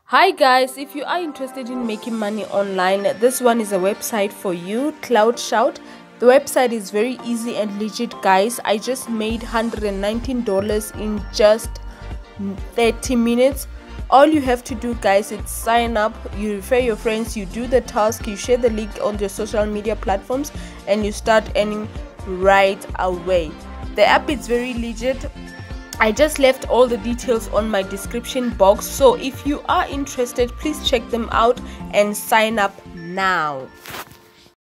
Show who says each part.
Speaker 1: Hi guys, if you are interested in making money online, this one is a website for you, Cloutshout. The website is very easy and legit, guys. I just made $119 in just 30 minutes. All you have to do, guys, is sign up, you refer your friends, you do the task, you share the link on your social media platforms, and you start earning right away. The app is very legit. I just left all the details on my description box, so if you are interested, please check them out and sign up now.